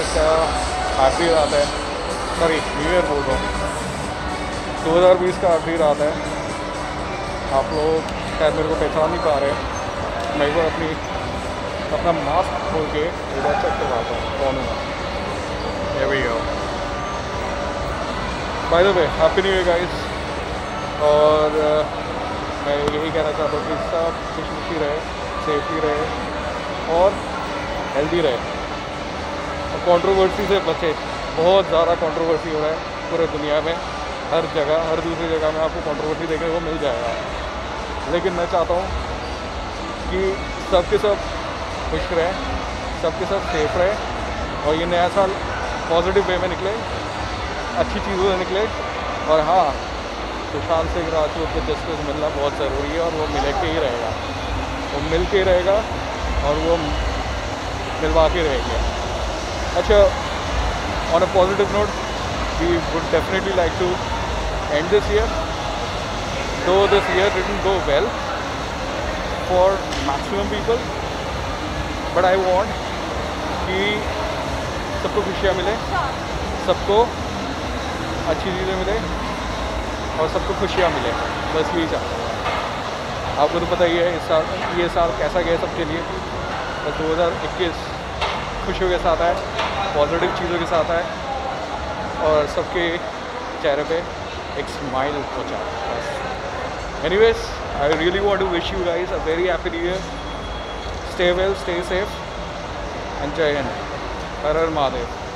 का आखिरी रात है, सॉरी न्यू ईयर बोल रहा हूँ, 2020 का आखिरी रात है। आप लोग शायद मेरे को पहचान नहीं पा रहे। मैं एक बार अपना मास्क खोल के एक बार चेक करवाता हूँ कौन हूँ। Here we go. By the way, happy new year guys. और मैं यही कहना चाहता हूँ कि सब खुशी रहे, सेफ्टी रहे और हेल्दी रहे और कंट्रोवर्सी से बचे। बहुत ज़्यादा कंट्रोवर्सी हो रहा है पूरे दुनिया में, हर जगह, हर दूसरी जगह में आपको कंट्रोवर्सी देखने को मिल जाएगा। लेकिन मैं चाहता हूँ कि सब के सब खुश रहें, सब के सब सेफ रहें और ये नया साल पॉजिटिव वे में निकले, अच्छी चीज़ों से निकले। और हाँ, सुशांत सिंह राजपूत को जस्टिस मिलना बहुत ज़रूरी है और वो मिल के ही रहेगा, वो मिल के ही रहेगा और वो मिलवा के रहेंगे। अच्छा, on a positive note, we would definitely like to end this year, though this year didn't go well for maximum people, but I want कि सबको खुशियाँ मिले, सबको अच्छी चीज़ें मिले और सबको खुशियाँ मिले, बस यही चाहता हूँ। आपको तो पता ही है ये साल कैसा गया सबके लिए। बस 2021 खुशियों के साथ आए, पॉजिटिव चीज़ों के साथ आए और सबके चेहरे पे एक स्माइल पहुँचा बस। Anyways, I really want to wish you guys a very happy new year. Stay well, stay safe and जय हिंद। हर हर महादेव।